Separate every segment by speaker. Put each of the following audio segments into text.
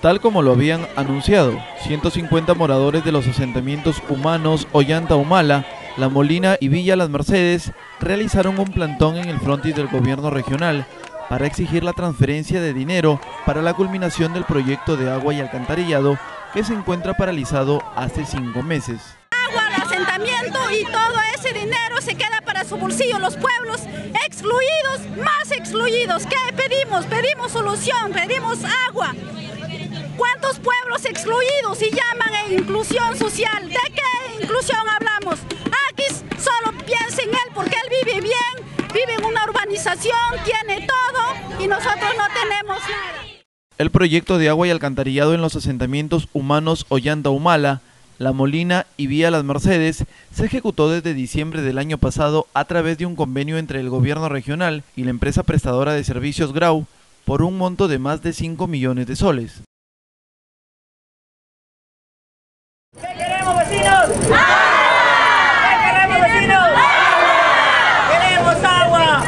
Speaker 1: Tal como lo habían anunciado, 150 moradores de los asentamientos humanos Ollanta Humala, La Molina y Villa Las Mercedes realizaron un plantón en el frontis del gobierno regional para exigir la transferencia de dinero para la culminación del proyecto de agua y alcantarillado que se encuentra paralizado hace 5 meses.
Speaker 2: Agua al asentamiento y todo ese dinero se queda para su bolsillo. Los pueblos excluidos, más excluidos. ¿Qué pedimos? Pedimos solución, pedimos agua. ¿Cuántos pueblos excluidos y llaman a inclusión social? ¿De qué inclusión hablamos? Aquí solo piensa en él porque él vive bien, vive en una urbanización, tiene todo y nosotros no tenemos nada.
Speaker 1: El proyecto de agua y alcantarillado en los asentamientos humanos Ollanta Humala, La Molina y Villa Las Mercedes se ejecutó desde diciembre del año pasado a través de un convenio entre el gobierno regional y la empresa prestadora de servicios Grau por un monto de más de 5 millones de soles.
Speaker 3: ¿Qué queremos, vecinos? ¿Qué queremos, vecinos? ¡Queremos agua!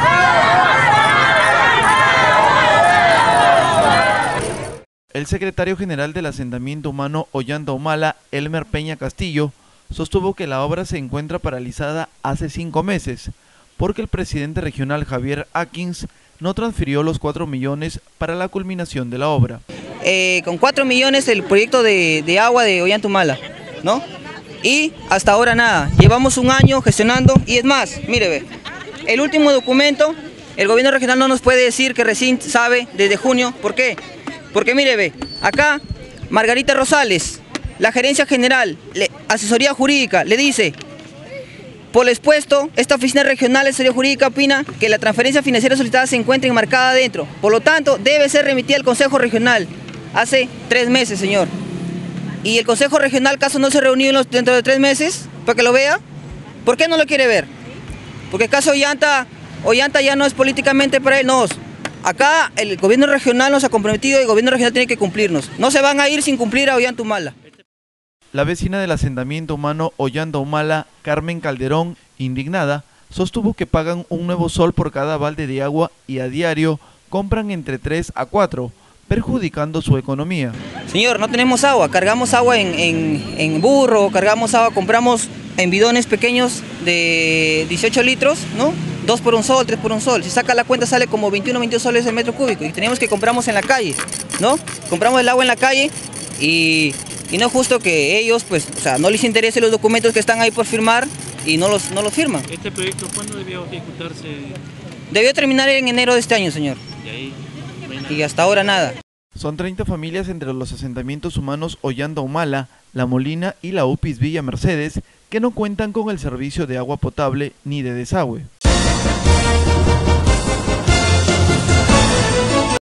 Speaker 1: El secretario general del asentamiento humano Ollanta Humala, Elmer Peña Castillo, sostuvo que la obra se encuentra paralizada hace 5 meses, porque el presidente regional Javier Akins no transfirió los 4 millones para la culminación de la obra.
Speaker 4: Con 4 millones el proyecto de agua de Ollanta Humala, ¿no? Y hasta ahora nada, llevamos un año gestionando y es más, mire ve, el último documento, el gobierno regional no nos puede decir que recién sabe desde junio, ¿por qué? Porque mire ve, acá Margarita Rosales, la gerencia general, asesoría jurídica, le dice, por lo expuesto, esta oficina regional de asesoría jurídica opina que la transferencia financiera solicitada se encuentra enmarcada adentro, por lo tanto debe ser remitida al Consejo Regional. Hace 3 meses, señor. Y el Consejo Regional, ¿acaso no se reunió dentro de 3 meses para que lo vea? ¿Por qué no lo quiere ver? Porque acaso Ollanta ya no es políticamente para él, no. Acá el gobierno regional nos ha comprometido y el gobierno regional tiene que cumplirnos. No se van a ir sin cumplir a Ollanta Humala.
Speaker 1: La vecina del asentamiento humano Ollanta Humala, Carmen Calderón, indignada, sostuvo que pagan un nuevo sol por cada balde de agua y a diario compran entre 3 a 4, perjudicando su economía.
Speaker 4: Señor, no tenemos agua, cargamos agua en burro, cargamos agua, compramos en bidones pequeños de 18 litros, ¿no? 2 por un sol, 3 por un sol. Si saca la cuenta sale como 21, 22 soles el metro cúbico y tenemos que compramos en la calle, ¿no? Compramos el agua en la calle y no es justo que ellos, pues, o sea, no les interese los documentos que están ahí por firmar y no los firman.
Speaker 5: ¿Este proyecto cuándo debió ejecutarse?
Speaker 4: Debió terminar en enero de este año, señor.
Speaker 5: ¿Y ahí?
Speaker 4: Y hasta ahora nada.
Speaker 1: Son 30 familias entre los asentamientos humanos Ollanta Humala, La Molina y la UPIS Villa Mercedes que no cuentan con el servicio de agua potable ni de desagüe.